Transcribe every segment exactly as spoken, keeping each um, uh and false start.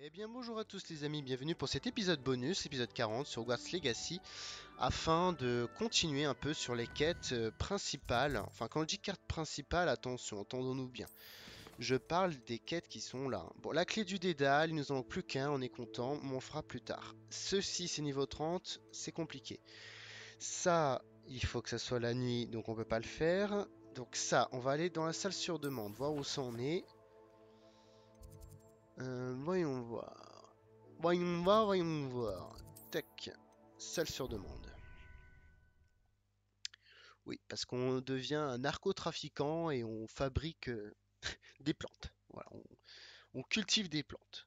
Eh bien bonjour à tous les amis, bienvenue pour cet épisode bonus, épisode quarante sur Hogwarts Legacy, afin de continuer un peu sur les quêtes euh, principales. Enfin quand je dis carte principale, attention, entendons-nous bien. Je parle des quêtes qui sont là. Bon, la clé du dédale, il nous en manque plus qu'un, on est content, mais on le fera plus tard. Ceci c'est niveau trente, c'est compliqué. Ça, il faut que ça soit la nuit, donc on peut pas le faire. Donc ça, on va aller dans la salle sur demande, voir où ça en est. Euh, voyons voir. Voyons voir, voyons voir. Tac. Salle sur demande. Oui, parce qu'on devient un narcotrafiquant et on fabrique euh, des plantes. Voilà, on, on cultive des plantes.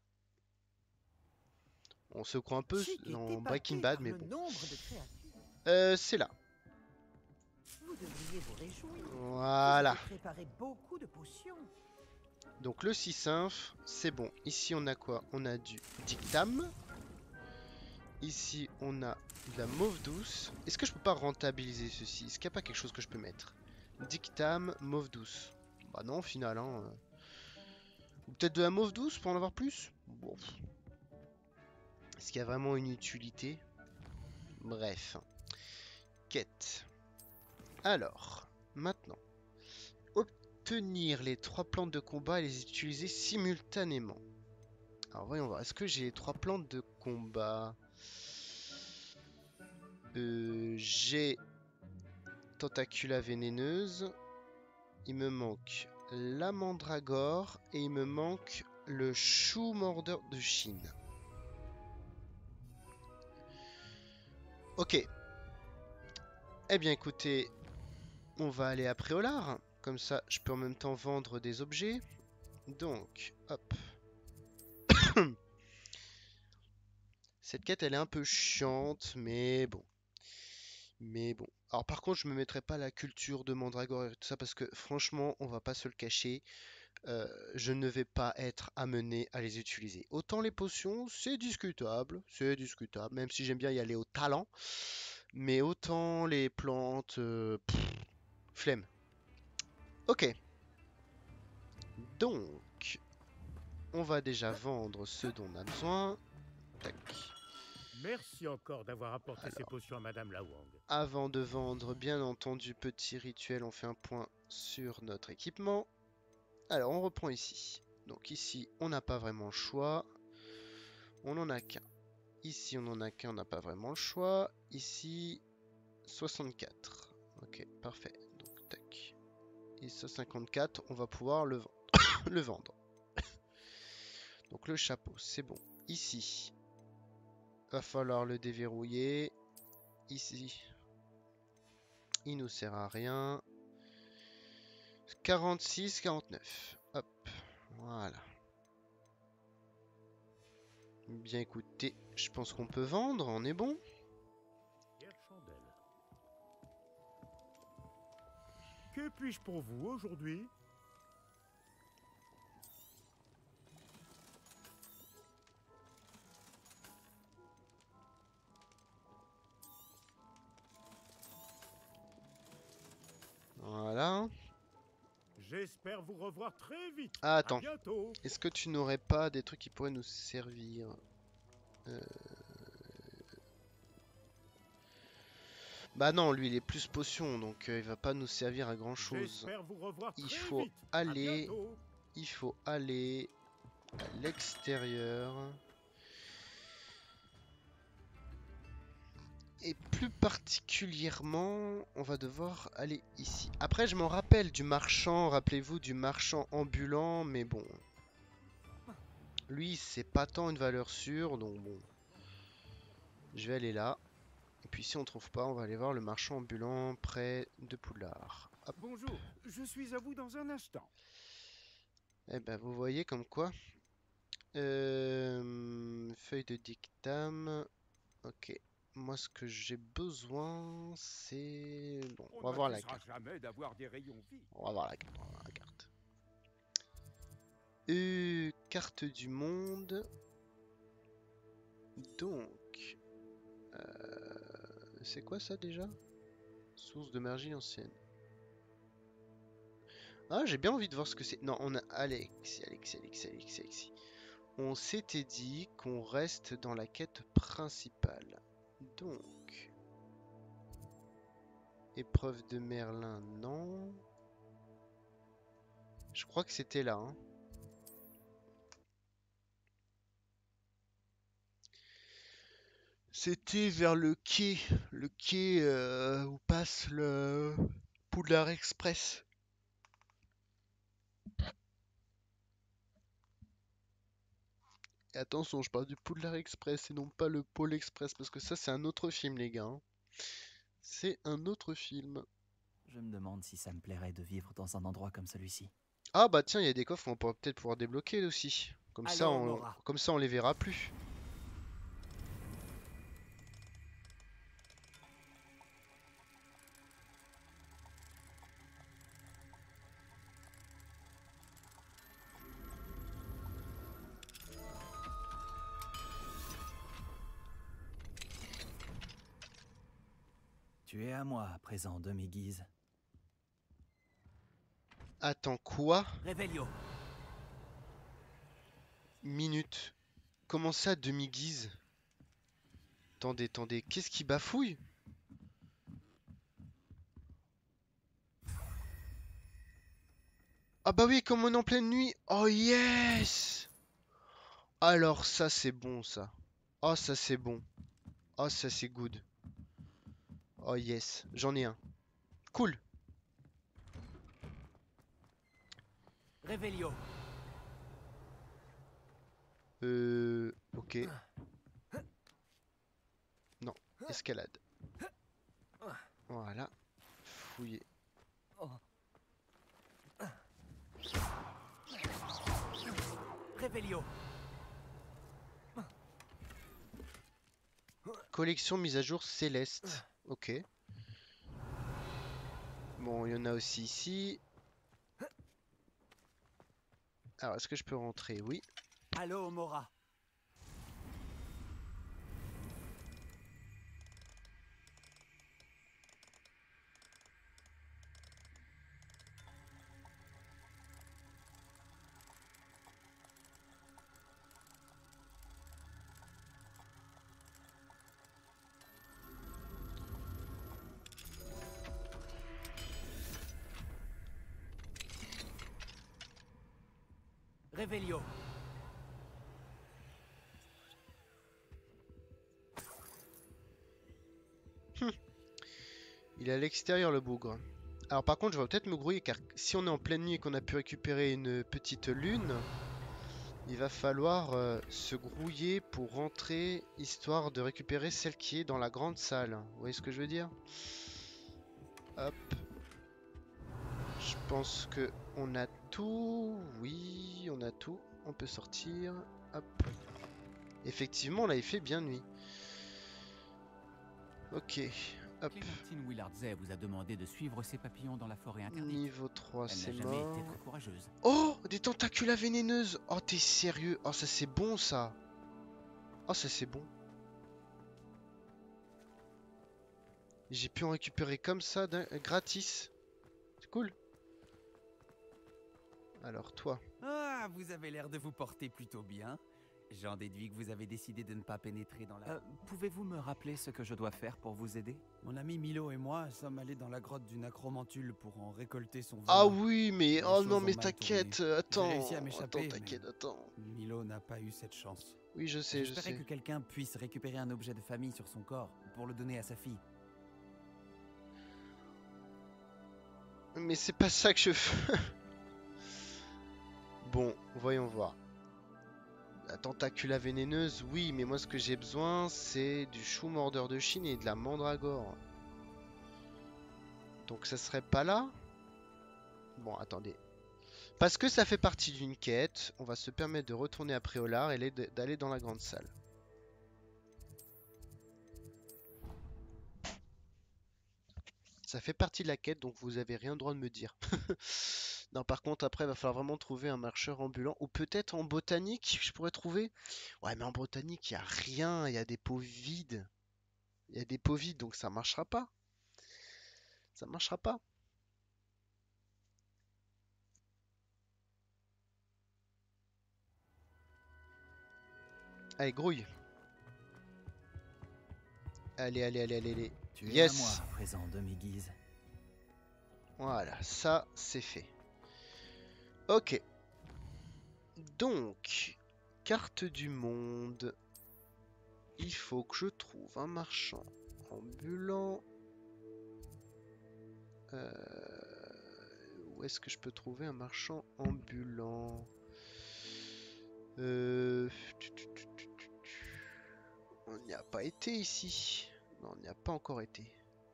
On se croit un peu Chic est dans Breaking épaté Bad, par mais le bon. nombre de créatures. Euh, c'est là. Vous devriez vous réjouir. Vous Voilà. avez préparé beaucoup de potions. Donc le six inf, c'est bon. Ici, on a quoi? On a du dictam. Ici, on a de la mauve douce. Est-ce que je peux pas rentabiliser ceci? Est-ce qu'il n'y a pas quelque chose que je peux mettre? Dictam, mauve douce. Bah non, au final, hein. Ou peut-être de la mauve douce pour en avoir plus? Bon. Est-ce qu'il y a vraiment une utilité? Bref. Quête. Alors, maintenant. Obtenir les trois plantes de combat et les utiliser simultanément. Alors voyons voir. Est-ce que j'ai les trois plantes de combat? Euh, j'ai Tentacula vénéneuse. Il me manque la mandragore et il me manque le chou mordeur de Chine. Ok. Eh bien écoutez, on va aller à Préolard. Comme ça, je peux en même temps vendre des objets. Donc, hop. Cette quête, elle est un peu chiante, mais bon. Mais bon. Alors par contre, je me mettrai pas la culture de mandragore et tout ça parce que franchement, on va pas se le cacher. Euh, je ne vais pas être amené à les utiliser. Autant les potions, c'est discutable, c'est discutable, même si j'aime bien y aller au talent. Mais autant les plantes, euh, pff, flemme. Ok, donc, on va déjà vendre ce dont on a besoin. Tac. Merci encore d'avoir apporté ces Alors, potions à Madame Lawang. avant de vendre, bien entendu, petit rituel, on fait un point sur notre équipement. Alors, on reprend ici. Donc ici, on n'a pas vraiment le choix. On n'en a qu'un. Ici, on n'en a qu'un, on n'a pas vraiment le choix. Ici, soixante-quatre. Ok, parfait. Donc, tac. Et ce cinquante-quatre, on va pouvoir le, vendre. le vendre. Donc, le chapeau, c'est bon. Ici, va falloir le déverrouiller. Ici, il nous sert à rien. quarante-six, quarante-neuf. Hop, voilà. Bien écoutez, je pense qu'on peut vendre, on est bon. Pierre Chandelle. Que puis-je pour vous aujourd'hui? Voilà. J'espère vous revoir très vite. Ah, À attends. bientôt. Est-ce que tu n'aurais pas des trucs qui pourraient nous servir? euh... Bah non, lui il est plus potion, donc euh, il va pas nous servir à grand chose. J'espère vous revoir Il très faut vite. aller, À bientôt. il faut aller à l'extérieur. Et plus particulièrement, on va devoir aller ici. Après, je m'en rappelle du marchand, rappelez-vous du marchand ambulant, mais bon. Lui, c'est pas tant une valeur sûre, donc bon. Je vais aller là. Et puis si on trouve pas, on va aller voir le marchand ambulant près de Poudlard. Hop. Bonjour, je suis à vous dans un instant. Eh ben, vous voyez comme quoi. Euh, feuille de dictame. Ok. Moi, ce que j'ai besoin, c'est... Bon, on On va voir la n'accusera carte. jamais d'avoir des rayons vides. On va voir la carte. On va voir la carte. Euh, carte du monde. Donc... Euh, c'est quoi ça déjà? Source de magie ancienne. Ah, j'ai bien envie de voir ce que c'est. Non, on a Alexis, Alexis, Alexis, Alexis, Alexis. on s'était dit qu'on reste dans la quête principale. Donc, épreuve de Merlin, non. Je crois que c'était là. Hein. C'était vers le quai, le quai euh, où passe le Poudlard Express. Et attention, je parle du Poudlard Express et non pas le Pôle Express, parce que ça c'est un autre film les gars. Hein. C'est un autre film. Je me demande si ça me plairait de vivre dans un endroit comme celui-ci. Ah bah tiens, il y a des coffres qu'on pourra peut-être pouvoir débloquer aussi. Comme ça, Allô, on, Mora. comme ça on les verra plus. Tu es à moi à présent, demi-guise. Attends, quoi? Réveillon. Minute. Comment ça, demi-guise? Attendez, attendez, qu'est-ce qui bafouille? Ah bah oui, comme on est en pleine nuit. Oh yes! Alors ça c'est bon ça. Oh ça c'est bon. Oh ça c'est good. Oh yes, j'en ai un. Cool. Réveillon. Euh... Ok. Non, escalade. Voilà. Fouiller. Réveillon. Collection mise à jour céleste. Ok. Bon, il y en a aussi ici. Alors, est-ce que je peux rentrer? Oui. Allô, Mora. Réveillon. Il est à l'extérieur le bougre. Alors par contre je vais peut-être me grouiller car si on est en pleine nuit et qu'on a pu récupérer une petite lune, il va falloir euh, se grouiller pour rentrer histoire de récupérer celle qui est dans la grande salle. Vous voyez ce que je veux dire? Hop. Je pense que on a tout. Oui, on a tout. On peut sortir. Hop. Effectivement, là il fait bien nuit. Ok. Hop. Clémentine Willardzet vous a demandé de suivre ces papillons dans la forêt interdite. Niveau trois, Elle c'est n'a jamais mort. été très courageuse. Oh, des tentacules vénéneuses. Oh, t'es sérieux? Oh, ça c'est bon ça. Oh, ça c'est bon. J'ai pu en récupérer comme ça, d'un- gratis. C'est cool. Alors toi. Ah, vous avez l'air de vous porter plutôt bien. J'en déduis que vous avez décidé de ne pas pénétrer dans la... Euh, Pouvez-vous me rappeler ce que je dois faire pour vous aider? Mon ami Milo et moi sommes allés dans la grotte du Necromantule pour en récolter son venin. Ah oui, mais Les oh choses non, ont mais mal t'inquiète, tourné. attends, J'ai réussi à attends, m'échapper, t'inquiète, mais- attends. Milo n'a pas eu cette chance. Oui, je sais, je J'espérais sais. que quelqu'un puisse récupérer un objet de famille sur son corps pour le donner à sa fille. Mais c'est pas ça que je fais. Bon, voyons voir. La tentacula vénéneuse, oui, mais moi ce que j'ai besoin, c'est du chou mordeur de Chine et de la mandragore. Donc ça serait pas là? Bon, attendez. Parce que ça fait partie d'une quête, on va se permettre de retourner à Préolard et d'aller dans la grande salle. Ça fait partie de la quête, donc vous avez rien le droit de me dire. Non, par contre, après, il va falloir vraiment trouver un marcheur ambulant. Ou peut-être en botanique, je pourrais trouver. Ouais, mais en botanique, il n'y a rien. Il y a des pots vides. Il y a des pots vides, donc ça marchera pas. Ça marchera pas. Allez, grouille. Allez, allez, allez, allez, allez. Tu es Yes. à moi, à présent, demi-guise. Voilà, ça, c'est fait. Ok. Donc, carte du monde. Il faut que je trouve un marchand ambulant. Euh, où est-ce que je peux trouver un marchand ambulant? euh... On n'y a pas été ici. Non, on n'y a pas encore été.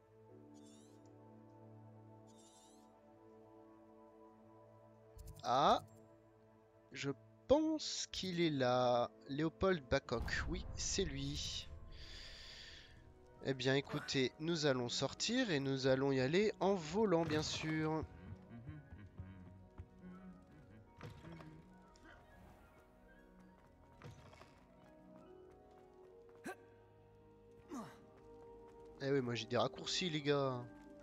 Ah, je pense qu'il est là. Léopold Bacock. Oui, c'est lui. Eh bien, écoutez, nous allons sortir et nous allons y aller en volant, bien sûr. Eh oui, moi j'ai des raccourcis, les gars.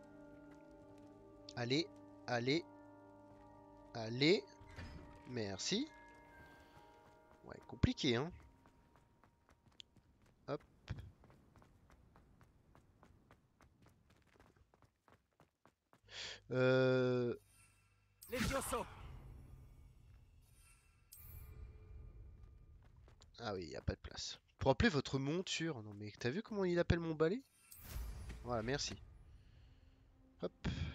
Allez, allez, allez. Merci. Ouais, compliqué, hein. Hop. Euh... Ah oui, il n'y a pas de place. Pour appeler votre monture. Non mais t'as vu comment il appelle mon balai? Voilà, merci. Hop.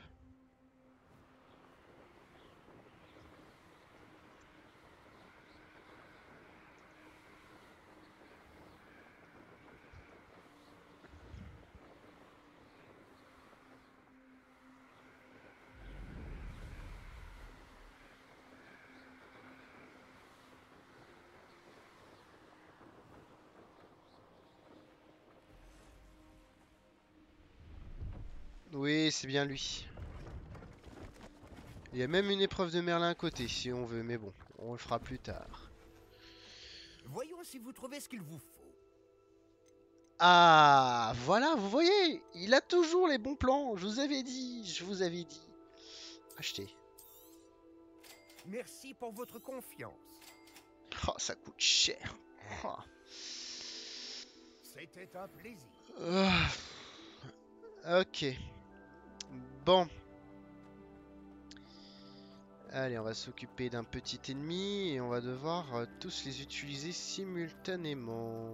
Oui, c'est bien lui. Il y a même une épreuve de Merlin à côté, si on veut, mais bon, on le fera plus tard. Voyons si vous trouvez ce qu'il vous faut. Ah, voilà, vous voyez, il a toujours les bons plans. Je vous avais dit, je vous avais dit. Achetez. Merci pour votre confiance. Oh, ça coûte cher. Oh. C'était un plaisir. Ah. Ok. Bon. Allez, on va s'occuper d'un petit ennemi et on va devoir euh, tous les utiliser simultanément.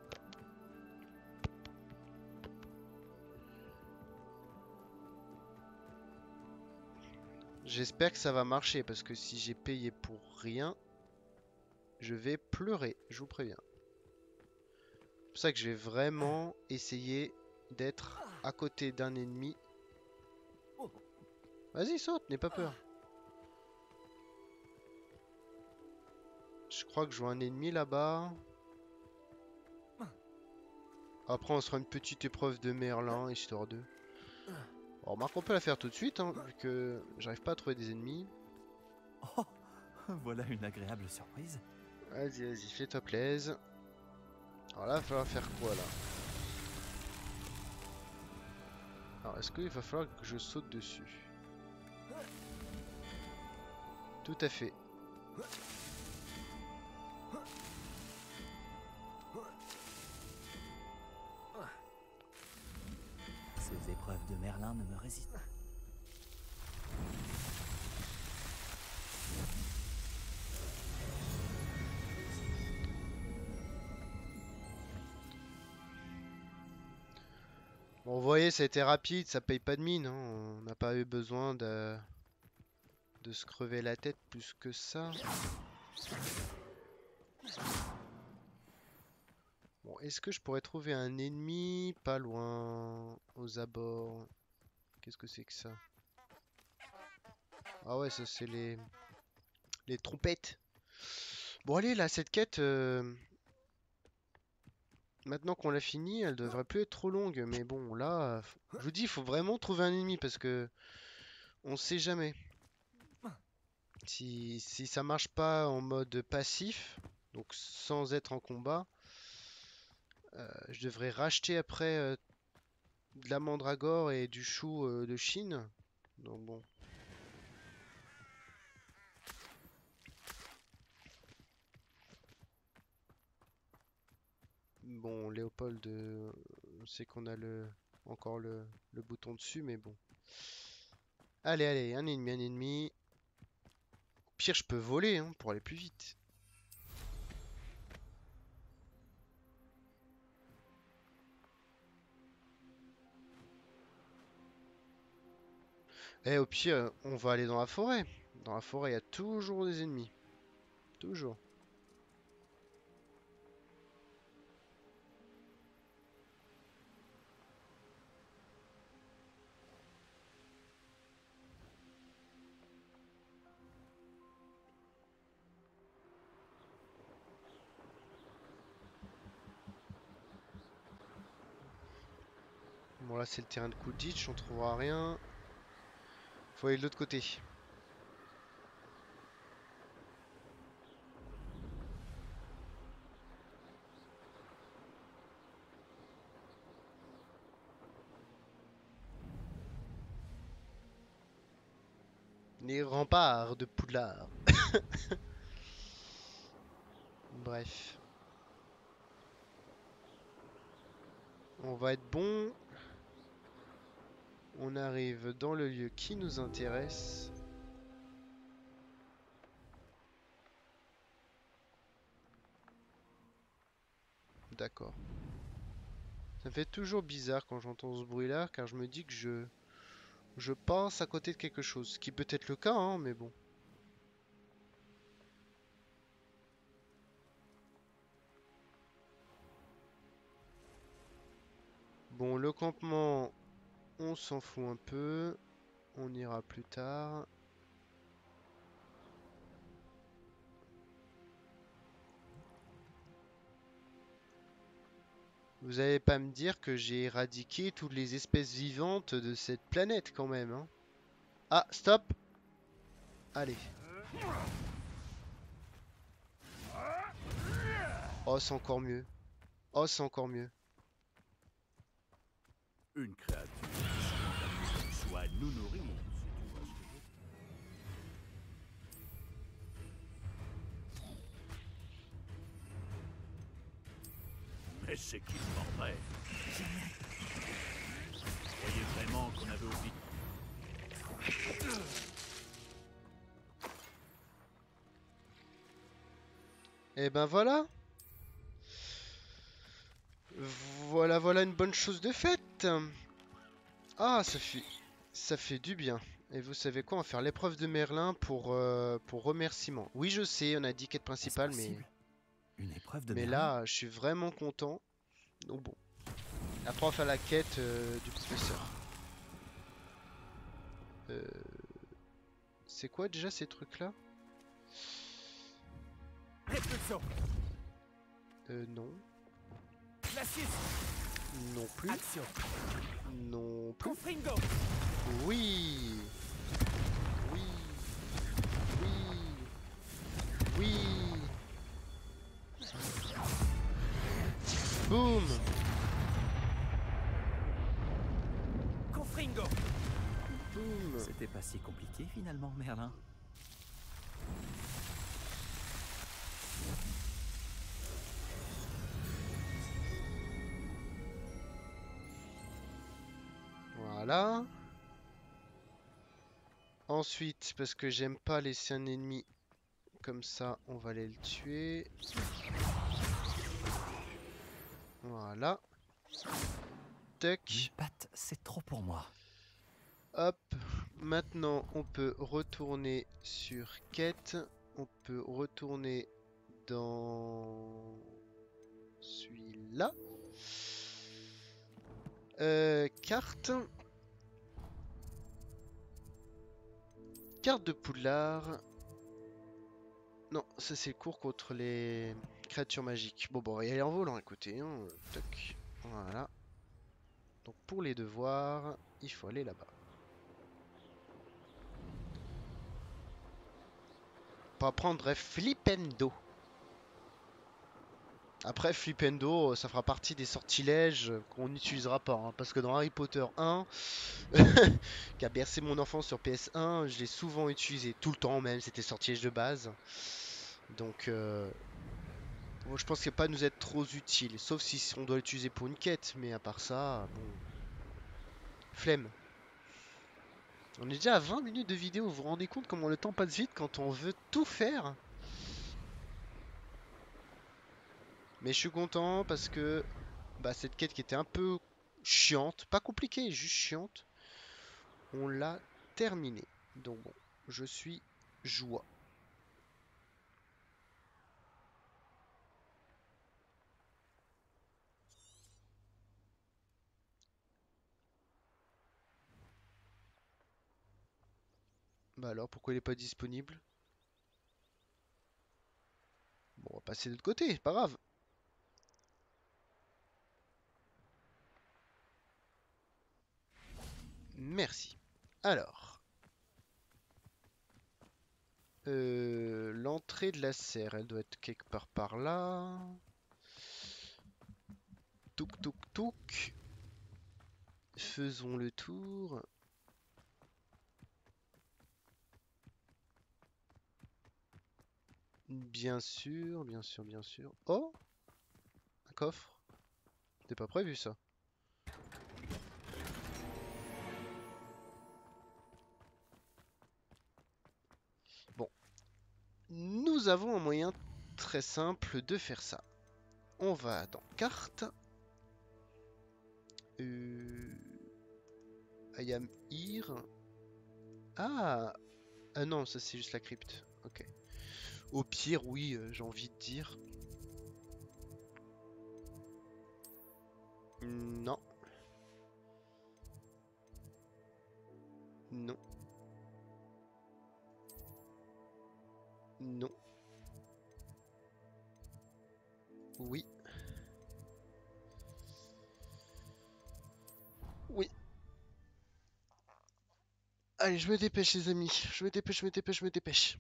J'espère que ça va marcher parce que si j'ai payé pour rien, je vais pleurer, je vous préviens. C'est pour ça que je vais vraiment essayer d'être à côté d'un ennemi. Vas-y, saute, n'aie pas peur. Je crois que je vois un ennemi là-bas. Après, on sera une petite épreuve de Merlin, histoire de... Bon, remarque, on peut la faire tout de suite, hein, vu que j'arrive pas à trouver des ennemis. Oh, voilà une agréable surprise. Vas-y, vas-y, fais-toi plaisir. Alors là, il va falloir faire quoi, là? Alors, est-ce qu'il va falloir que je saute dessus? Tout à fait. Ces épreuves de Merlin ne me résistent. Bon, vous voyez, ça a été rapide, ça paye pas de mine, hein. On n'a pas eu besoin de... de se crever la tête plus que ça. Bon, est-ce que je pourrais trouver un ennemi pas loin, aux abords? Qu'est-ce que c'est que ça? Ah ouais, ça c'est les... les trompettes. Bon allez, là, cette quête... euh, Maintenant qu'on l'a fini, elle devrait plus être trop longue. Mais bon, là, je vous dis, il faut vraiment trouver un ennemi parce que... on sait jamais. Si, si ça marche pas en mode passif, donc sans être en combat, euh, je devrais racheter après euh, de la mandragore et du chou euh, de Chine. Donc bon. Bon, Léopold, euh, on sait qu'on a le encore le, le bouton dessus, mais bon. Allez, allez, un ennemi, un ennemi. Au pire, je peux voler hein, pour aller plus vite. Eh, au pire, on va aller dans la forêt. Dans la forêt, il y a toujours des ennemis. Toujours. Bon, là, c'est le terrain de Quidditch, on trouvera rien. Faut aller de l'autre côté. Les remparts de Poudlard. Bref. On va être bon. On arrive dans le lieu qui nous intéresse. D'accord. Ça me fait toujours bizarre quand j'entends ce bruit-là, car je me dis que je... Je passe à côté de quelque chose. Ce qui peut être le cas, hein, mais bon. Bon, le campement, on s'en fout un peu. On ira plus tard. Vous allez pas me dire que j'ai éradiqué toutes les espèces vivantes de cette planète quand même, hein. Ah, stop! Allez. Oh, c'est encore mieux. Oh, c'est encore mieux. Une créature. Soit nous nourrir, si tu vois ce que je veux dire. Mais c'est qui le bordel? Vous croyez vraiment qu'on avait oublié? Et ben voilà. Voilà, voilà une bonne chose de faite. Ah, ça fait, ça fait du bien. Et vous savez quoi, on va faire l'épreuve de Merlin pour, euh, pour remerciement. Oui, je sais, on a dit quête principale, mais... Une épreuve de Mais Merlin. là, je suis vraiment content. Donc bon. Après, on va faire la quête euh, du professeur. Euh... C'est quoi déjà ces trucs-là? Répulsion. Euh, non. Glacis. Non plus. Action. Non plus. Confringo. Oui. Oui. Oui. Oui. Boum. Confringo. Boum. C'était pas si compliqué finalement, Merlin. Voilà. Ensuite, parce que j'aime pas laisser un ennemi comme ça, on va aller le tuer. Voilà. Tac. Une patte, c'est trop pour moi. Hop. Maintenant, on peut retourner sur quête. On peut retourner dans celui-là. Euh, carte. Carte de Poudlard. Non, ça c'est le cours contre les créatures magiques. Bon, bon, on va y aller en volant, écoutez. Hein. Toc. Voilà. Donc pour les devoirs, il faut aller là-bas. Pour apprendre Flipendo. Après, Flipendo, ça fera partie des sortilèges qu'on n'utilisera pas. Hein, parce que dans Harry Potter un, qui a bercé mon enfance sur P S un, je l'ai souvent utilisé. Tout le temps même, c'était sortilège de base. Donc, euh, Bon, je pense qu'il va pas nous être trop utile, sauf si on doit l'utiliser pour une quête, mais à part ça, bon... Flemme. On est déjà à vingt minutes de vidéo, vous vous rendez compte comment le temps passe vite quand on veut tout faire? Mais je suis content parce que bah, cette quête qui était un peu chiante, pas compliquée, juste chiante, on l'a terminée. Donc bon, je suis joie. Bah alors, pourquoi il est pas disponible? Bon, on va passer de l'autre côté, c'est pas grave. Merci. Alors. Euh, l'entrée de la serre, elle doit être quelque part par là. Touk touk touk. Faisons le tour. Bien sûr, bien sûr, bien sûr. Oh! Un coffre. C'était pas prévu ça. Bon. Nous avons un moyen très simple de faire ça. On va dans carte. Euh... I am here. Ah! Ah non, ça c'est juste la crypte. Ok. Au pire, oui, euh, j'ai envie de dire. Non. Non. Non. Oui. Oui. Allez, je me dépêche les amis. Je me dépêche, je me dépêche, je me dépêche.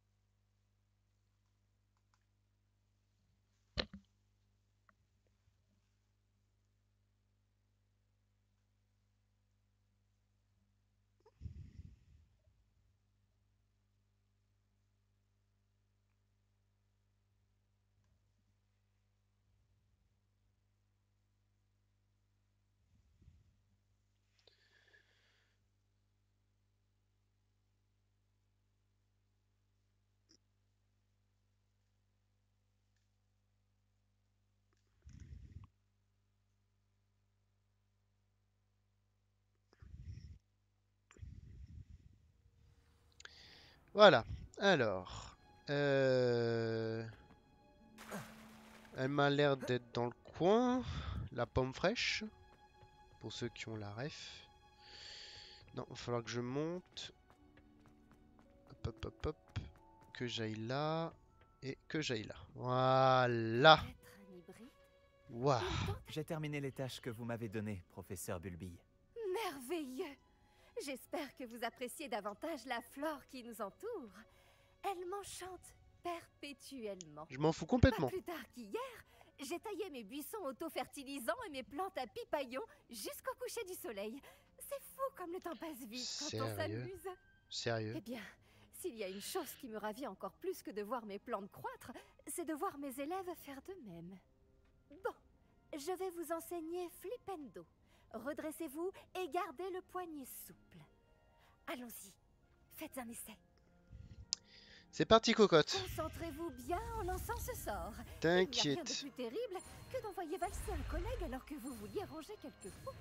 Voilà. Alors. Euh... Elle m'a l'air d'être dans le coin. La pomme fraîche. Pour ceux qui ont la ref. Non, il va falloir que je monte. Hop, hop, hop, hop. Que j'aille là. Et que j'aille là. Voilà. Waouh. J'ai terminé les tâches que vous m'avez données, professeur Bulbille. Merveilleux! J'espère que vous appréciez davantage la flore qui nous entoure. Elle m'enchante perpétuellement. Je m'en fous Pas complètement. plus tard qu'hier, j'ai taillé mes buissons auto-fertilisants et mes plantes à pipaillons jusqu'au coucher du soleil. C'est fou comme le temps passe vite quand on Sérieux? s'amuse. Sérieux? Eh bien, s'il y a une chose qui me ravit encore plus que de voir mes plantes croître, c'est de voir mes élèves faire de même. Bon, je vais vous enseigner Flipendo. Redressez-vous et gardez le poignet souple. Allons-y, faites un essai. C'est parti, cocotte. Concentrez-vous bien en lançant ce sort. Il n'y a rien de T'inquiète. plus terrible que d'envoyer valser un collègue alors que vous vouliez ranger quelque fou.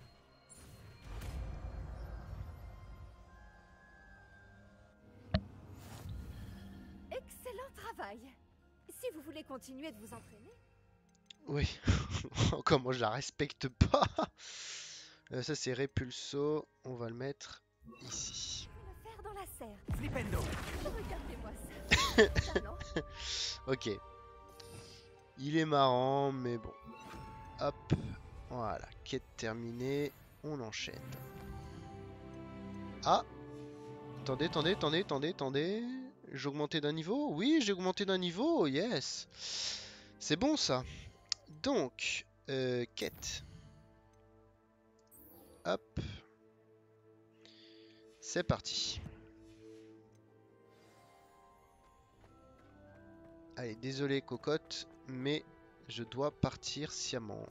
Excellent travail. Si vous voulez continuer de vous entraîner... Oui. Comment je la respecte pas. Euh, ça c'est Repulso. On va le mettre ici. Je vais le faire dans la serre. Flipendo. Regardez-moi ça. Talent. Ok. Il est marrant, mais bon. Hop. Voilà. Quête terminée. On enchaîne. Ah. Attendez, attendez, attendez, attendez, attendez. J'ai augmenté d'un niveau? Oui, j'ai augmenté d'un niveau. Yes. C'est bon ça. Donc, euh, quête. Hop. C'est parti. Allez, désolé cocotte, mais je dois partir sciemment.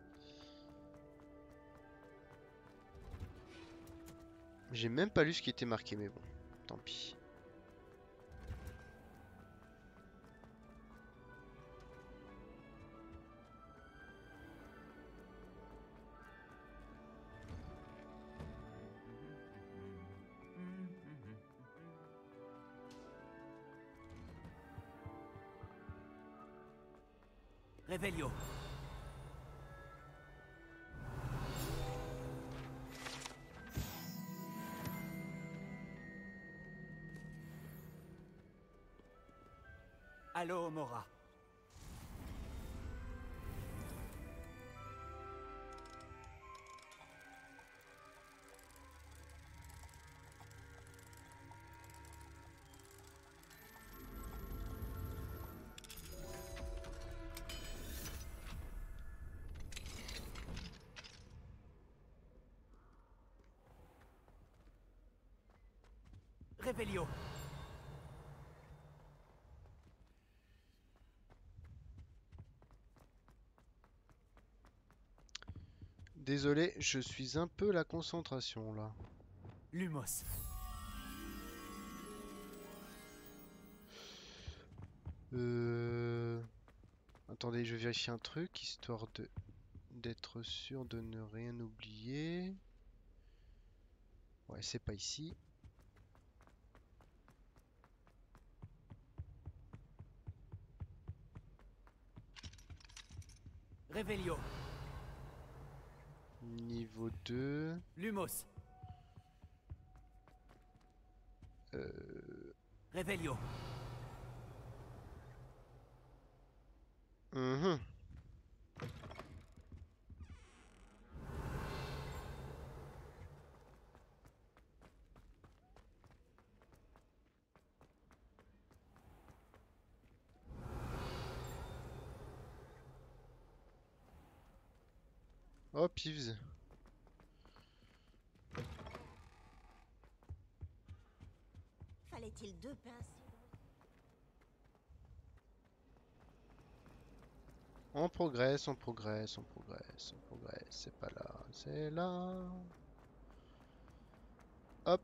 J'ai même pas lu ce qui était marqué, mais bon, tant pis. Revelio. Allo Mora. Revelio. Désolé, je suis un peu la concentration là. Lumos. Euh... Attendez, je vérifie un truc, histoire de d'être sûr de ne rien oublier. Ouais, c'est pas ici. Revelio. Niveau deux. Lumos. Euh... Revelio. mhm. Oh, Pivs. Fallait-il deux pinces? On progresse, on progresse, on progresse, on progresse. C'est pas là, c'est là. Hop.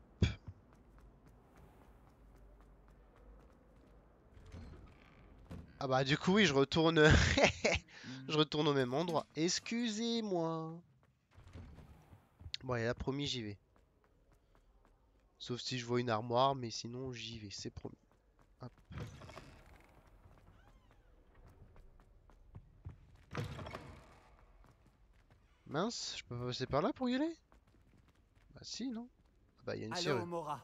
Ah bah du coup oui, je retourne. Je retourne au même endroit. Excusez-moi. Bon, il a promis, j'y vais. Sauf si je vois une armoire, mais sinon j'y vais, c'est promis. Hop. Mince, je peux pas passer par là pour y aller? Bah si, non? Ah bah il y a une Allo serrure. Mora.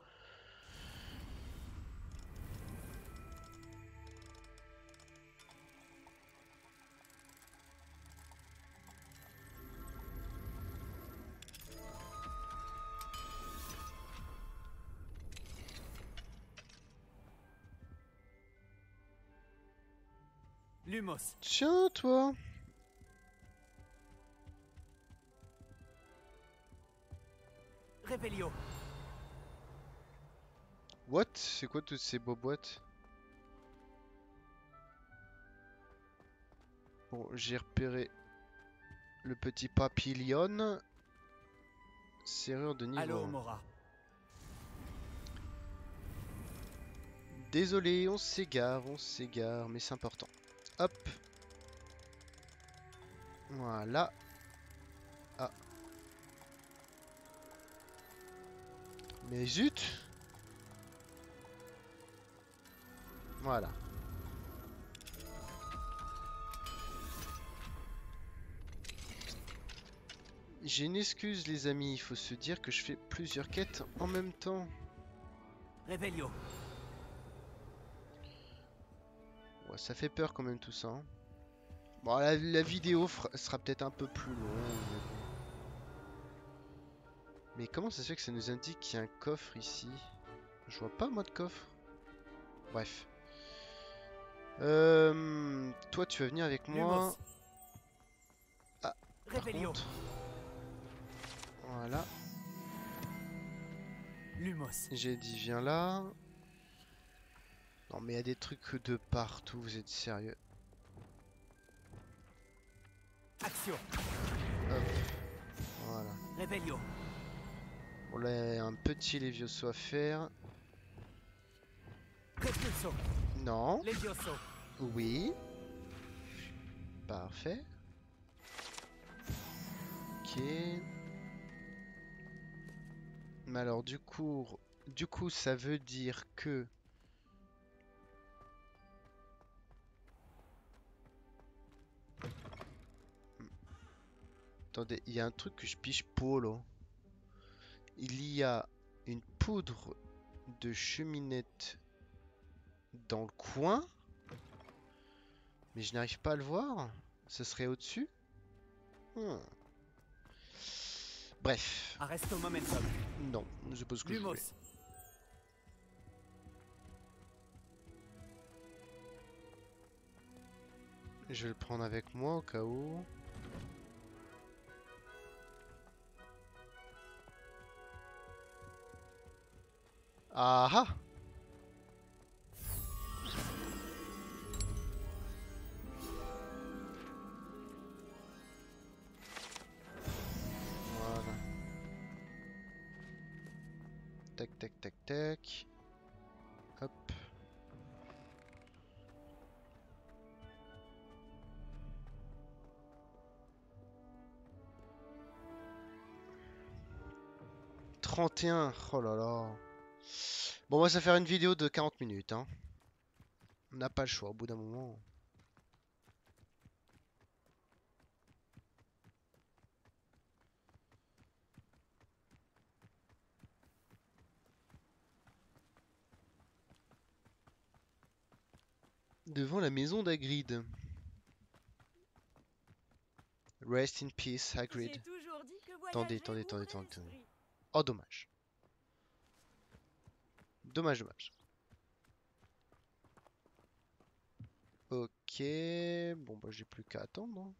Lumos. Tiens, toi. Revelio. What? C'est quoi toutes ces beaux boîtes? Bon, j'ai repéré le petit papillon. Serrure de niveau Allo un. Mora. Désolé, on s'égare, on s'égare, mais c'est important. Hop. Voilà. Ah. Mais zut. Voilà. J'ai une excuse les amis, il faut se dire que je fais plusieurs quêtes en même temps. Revelio. Ouais, ça fait peur quand même tout ça. Hein. Bon, la, la vidéo fera- sera peut-être un peu plus longue. Mais, bon. Mais comment ça se fait que ça nous indique qu'il y a un coffre ici? Je vois pas moi de coffre. Bref. Euh, toi tu vas venir avec moi. Lumos. Ah, par Revelio. contre. Voilà. Lumos. J'ai dit viens là. Non mais il y a des trucs de partout, vous êtes sérieux? Action. Hop. Voilà. Revelio. On a un petit Levioso à faire. Repulso. Non. Levioso. Oui. Parfait. Ok. Mais alors du coup, du coup, ça veut dire que attendez, il y a un truc que je piche pas là. Il y a une poudre de cheminette dans le coin, mais je n'arrive pas à le voir. Ce serait au-dessus? Hmm. Bref, Arresto momentum. non, je pose ce que je voulais. Lumos. Je vais le prendre avec moi au cas où. Ah ah! Voilà. Tac tac tac tac. Hop. trente et un. Oh là là. Bon, on va se faire une vidéo de quarante minutes, hein. On n'a pas le choix au bout d'un moment. Devant la maison d'Hagrid. Rest in peace, Hagrid. Attendez, attendez, attendez, attendez, attendez. Oh, dommage. Dommage, dommage. Ok. Bon, bah, j'ai plus qu'à attendre, hein.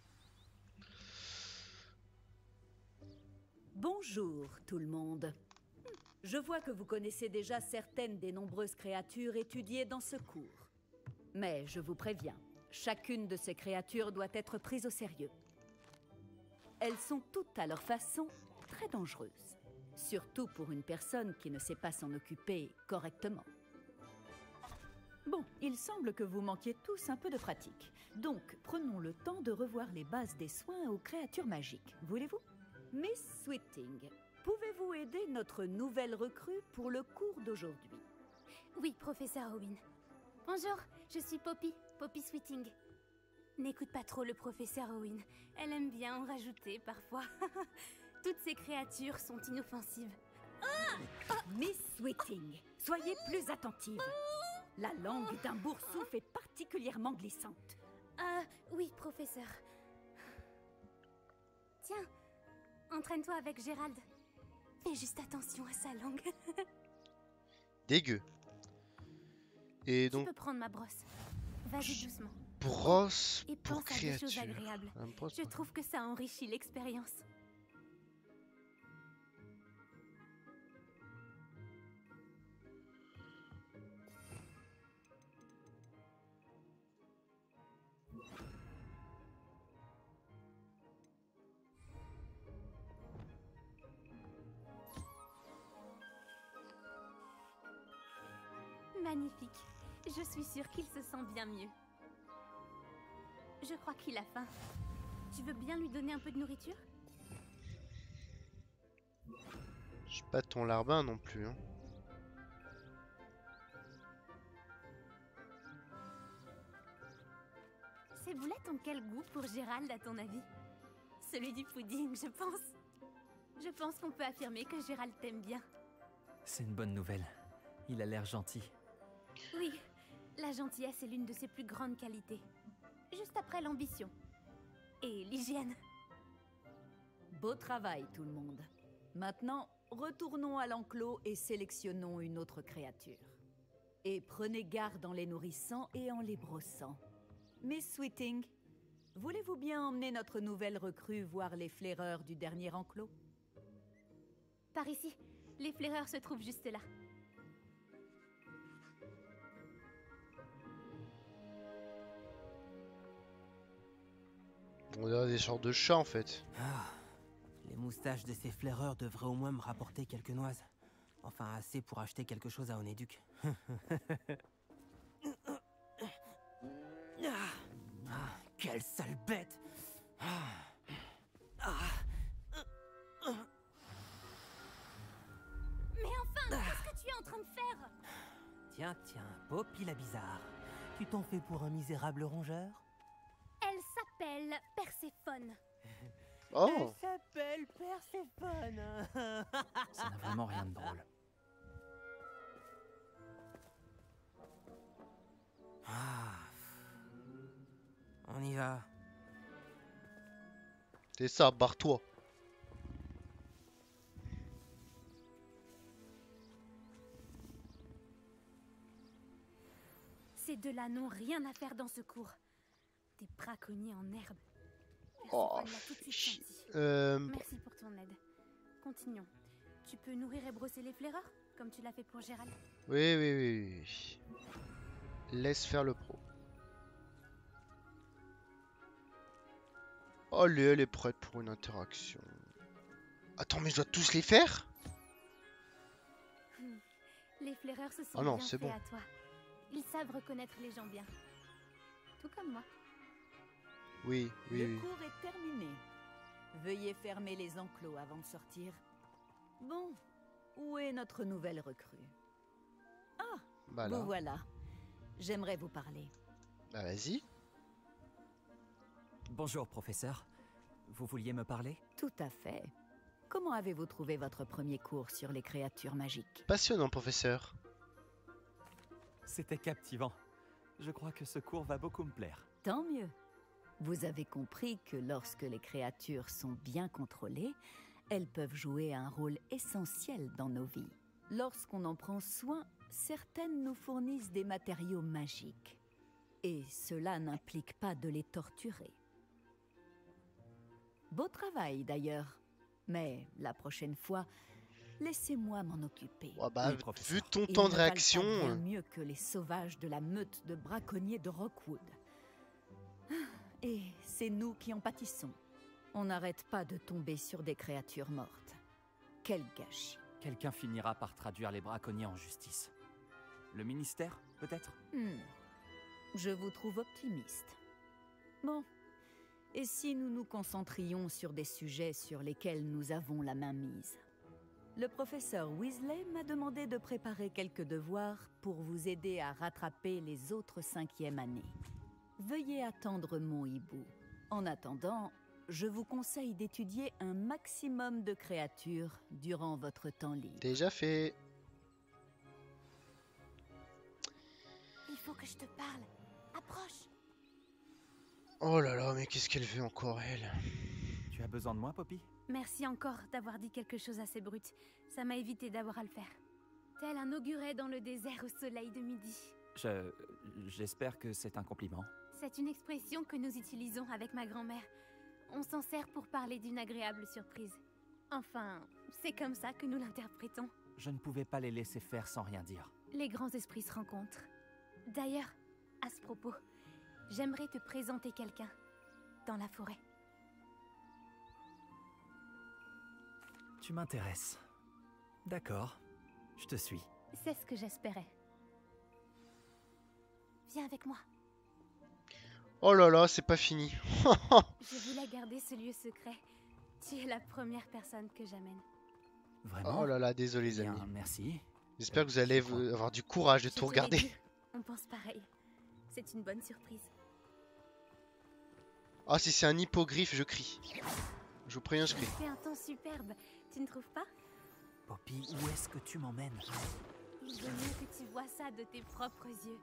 Bonjour tout le monde. Je vois que vous connaissez déjà certaines des nombreuses créatures étudiées dans ce cours. Mais je vous préviens, chacune de ces créatures doit être prise au sérieux. Elles sont toutes à leur façon très dangereuses. Surtout pour une personne qui ne sait pas s'en occuper correctement. Bon, il semble que vous manquiez tous un peu de pratique. Donc, prenons le temps de revoir les bases des soins aux créatures magiques. Voulez-vous ? Miss Sweeting, pouvez-vous aider notre nouvelle recrue pour le cours d'aujourd'hui? Oui, professeur Owen. Bonjour, je suis Poppy, Poppy Sweeting. N'écoute pas trop le professeur Owen. Elle aime bien en rajouter parfois. Toutes ces créatures sont inoffensives. Ah Miss Sweeting, soyez plus attentive. La langue d'un boursouf est particulièrement glissante. Ah, oui, professeur. Tiens, entraîne-toi avec Gérald. Fais juste attention à sa langue. Dégueu. Et donc, tu peux prendre ma brosse. Vas-y doucement. brosse Et pour pense à des choses créature. agréables. Un brosse Je pour- trouve que ça enrichit l'expérience. Magnifique. Je suis sûre qu'il se sent bien mieux. Je crois qu'il a faim. Tu veux bien lui donner un peu de nourriture? Je suis pas ton larbin non plus, hein. Ces boulettes ont quel goût pour Gérald, à ton avis? Celui du pudding, je pense. Je pense qu'on peut affirmer que Gérald t'aime bien. C'est une bonne nouvelle. Il a l'air gentil. Oui, la gentillesse est l'une de ses plus grandes qualités. Juste après l'ambition. Et l'hygiène. Beau travail tout le monde. Maintenant, retournons à l'enclos et sélectionnons une autre créature. Et prenez garde en les nourrissant et en les brossant. Miss Sweeting, voulez-vous bien emmener notre nouvelle recrue voir les flaireurs du dernier enclos? Par ici, les flaireurs se trouvent juste là. On dirait des sortes de chats en fait. Ah, les moustaches de ces flaireurs devraient au moins me rapporter quelques noises. Enfin, assez pour acheter quelque chose à Onéduc. Ah, quelle sale bête! Ah. Ah. Mais enfin, qu'est-ce que tu es en train de faire? Tiens, tiens, Poppy la bizarre. Tu t'en fais pour un misérable rongeur? Elle s'appelle Perséphone. Oh! Elle s'appelle Perséphone. Ça n'a vraiment rien de drôle. Ah. On y va. C'est ça, barre-toi. Ces deux-là n'ont rien à faire dans ce cours. Des braconniers en herbe. Oh, Perséphone l'a tout de suite chi- senti. Euh, Merci pour ton aide. Continuons. Tu peux nourrir et brosser les flaireurs, comme tu l'as fait pour Gérald. oui, oui, oui, oui. Laisse faire le pro. Allez, elle est prête pour une interaction. Attends, mais je dois tous les faire? Les flaireurs se sont Ah non, bien c'est faits bon. à toi. Ils savent reconnaître les gens bien. Tout comme moi. Oui, oui, Le oui. cours est terminé. Veuillez fermer les enclos avant de sortir. Bon, où est notre nouvelle recrue? Ah, Bah là. vous voilà. J'aimerais vous parler. Bah vas-y. Bonjour, professeur. Vous vouliez me parler? Tout à fait. Comment avez-vous trouvé votre premier cours sur les créatures magiques? Passionnant, professeur. C'était captivant. Je crois que ce cours va beaucoup me plaire. Tant mieux. Vous avez compris que lorsque les créatures sont bien contrôlées, elles peuvent jouer un rôle essentiel dans nos vies. Lorsqu'on en prend soin, certaines nous fournissent des matériaux magiques. Et cela n'implique pas de les torturer. Beau travail d'ailleurs. Mais la prochaine fois, laissez-moi m'en occuper. Ouais, bah, Oui, professeur. vu ton Ils temps ne de valent pas réaction. bien euh, mieux que les sauvages de la meute de braconniers de Rockwood. Et c'est nous qui en pâtissons. On n'arrête pas de tomber sur des créatures mortes. Quel gâchis. Quelqu'un finira par traduire les braconniers en justice. Le ministère, peut-être? Hmm. Je vous trouve optimiste. Bon. Et si nous nous concentrions sur des sujets sur lesquels nous avons la main mise? Le professeur Weasley m'a demandé de préparer quelques devoirs pour vous aider à rattraper les autres cinquièmes années. Veuillez attendre mon hibou. En attendant, je vous conseille d'étudier un maximum de créatures durant votre temps libre. Déjà fait. Il faut que je te parle. Approche. Oh là là, mais qu'est-ce qu'elle veut encore, elle? Tu as besoin de moi, Poppy? Merci encore d'avoir dit quelque chose assez brut. Ça m'a évité d'avoir à le faire. Tel un auguret dans le désert au soleil de midi. Je... J'espère que c'est un compliment. C'est une expression que nous utilisons avec ma grand-mère. On s'en sert pour parler d'une agréable surprise. Enfin, c'est comme ça que nous l'interprétons. Je ne pouvais pas les laisser faire sans rien dire. Les grands esprits se rencontrent. D'ailleurs, à ce propos, j'aimerais te présenter quelqu'un dans la forêt. Tu m'intéresses. D'accord, je te suis. C'est ce que j'espérais. Viens avec moi. Oh là là, c'est pas fini. Je voulais garder ce lieu secret. Tu es la première personne que j'amène. Vraiment? Oh là là, désolé, les Bien, amis. merci. J'espère que vous allez je crois. vous- avoir du courage de Je tout te l'ai regarder. dit, on pense pareil. C'est une bonne surprise. Ah, si c'est un hippogriffe, je crie. Je vous préviens, je crie. C'est un temps superbe, tu ne trouves pas? Poppy, où est-ce que tu m'emmènes? Il vaut mieux que tu vois ça de tes propres yeux.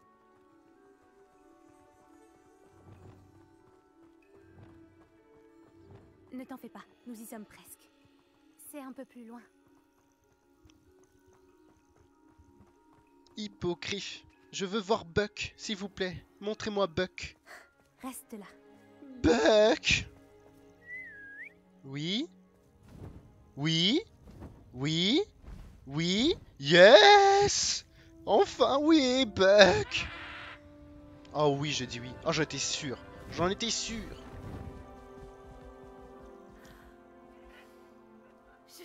Ne t'en fais pas, nous y sommes presque. C'est un peu plus loin. Hippogriffe. Je veux voir Buck, s'il vous plaît. Montrez-moi Buck. Reste là. Buck! Oui? Oui? Oui? Oui? Yes! Enfin oui, Buck! Oh oui, je dis oui. Oh, j'en étais sûr. J'en étais sûr.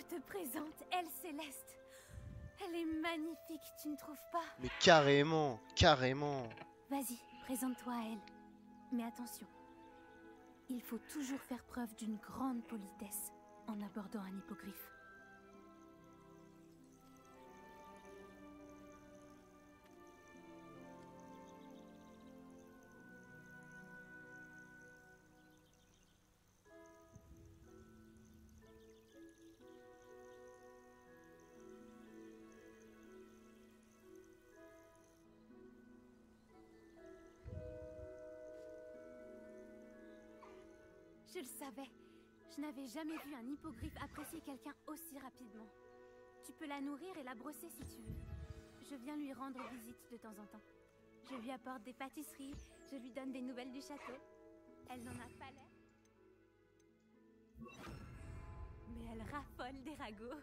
te présente Elle Céleste. Elle est magnifique, tu ne trouves pas? Mais carrément, carrément. Vas-y, présente-toi à elle. Mais attention, il faut toujours faire preuve d'une grande politesse en abordant un hippogriffe. Je le savais. Je n'avais jamais vu un hippogriffe apprécier quelqu'un aussi rapidement. Tu peux la nourrir et la brosser si tu veux. Je viens lui rendre visite de temps en temps. Je lui apporte des pâtisseries, je lui donne des nouvelles du château. Elle n'en a pas l'air. Mais elle raffole des ragots.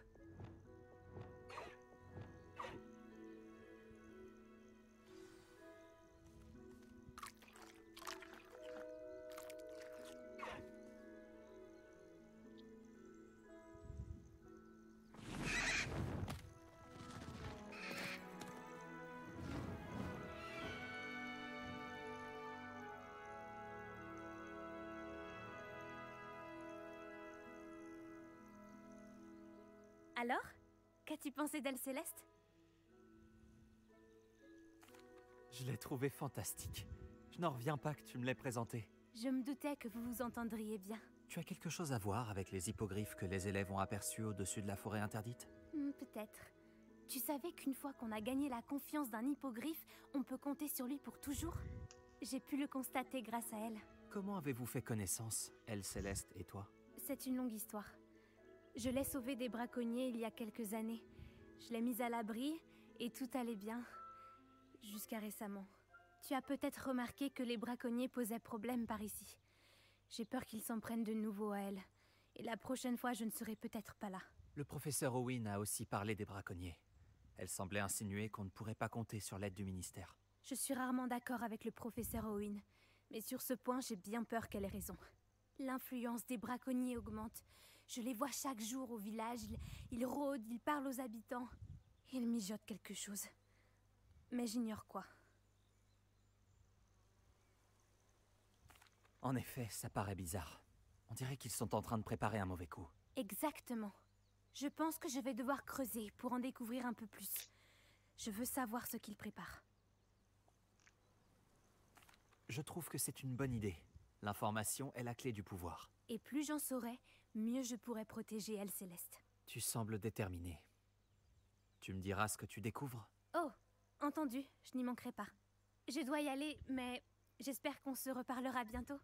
Alors, qu'as-tu pensé d'Elle Céleste? Je l'ai trouvée fantastique. Je n'en reviens pas que tu me l'aies présentée. Je me doutais que vous vous entendriez bien. Tu as quelque chose à voir avec les hippogriffes que les élèves ont aperçus au-dessus de la forêt interdite? Hmm, peut-être. Tu savais qu'une fois qu'on a gagné la confiance d'un hippogriffe, on peut compter sur lui pour toujours? J'ai pu le constater grâce à elle. Comment avez-vous fait connaissance, Elle Céleste et toi? C'est une longue histoire. Je l'ai sauvée des braconniers il y a quelques années. Je l'ai mise à l'abri et tout allait bien. Jusqu'à récemment. Tu as peut-être remarqué que les braconniers posaient problème par ici. J'ai peur qu'ils s'en prennent de nouveau à elle. Et la prochaine fois, je ne serai peut-être pas là. Le professeur Owen a aussi parlé des braconniers. Elle semblait insinuer qu'on ne pourrait pas compter sur l'aide du ministère. Je suis rarement d'accord avec le professeur Owen. Mais sur ce point, j'ai bien peur qu'elle ait raison. L'influence des braconniers augmente. Je les vois chaque jour au village, ils, ils rôdent, ils parlent aux habitants. Ils mijotent quelque chose. Mais j'ignore quoi. En effet, ça paraît bizarre. On dirait qu'ils sont en train de préparer un mauvais coup. Exactement. Je pense que je vais devoir creuser pour en découvrir un peu plus. Je veux savoir ce qu'ils préparent. Je trouve que c'est une bonne idée. L'information est la clé du pouvoir. Et plus j'en saurai, mieux je pourrai protéger Elle Céleste. Tu sembles déterminée. Tu me diras ce que tu découvres? Oh, entendu, je n'y manquerai pas. Je dois y aller, mais j'espère qu'on se reparlera bientôt.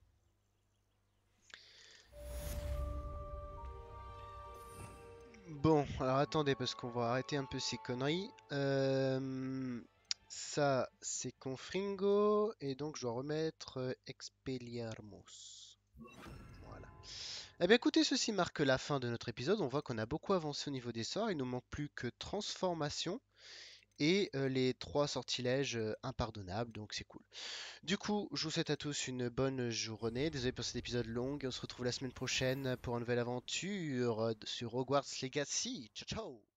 Bon, alors attendez, parce qu'on va arrêter un peu ces conneries. Euh, ça, c'est Confringo, et donc je dois remettre euh, Expelliarmus. Voilà. Eh bien écoutez, ceci marque la fin de notre épisode. On voit qu'on a beaucoup avancé au niveau des sorts. Il nous manque plus que transformation et euh, les trois sortilèges euh, impardonnables, donc c'est cool. Du coup, je vous souhaite à tous une bonne journée. Désolé pour cet épisode long. On se retrouve la semaine prochaine pour une nouvelle aventure euh, sur Hogwarts Legacy. Ciao ciao!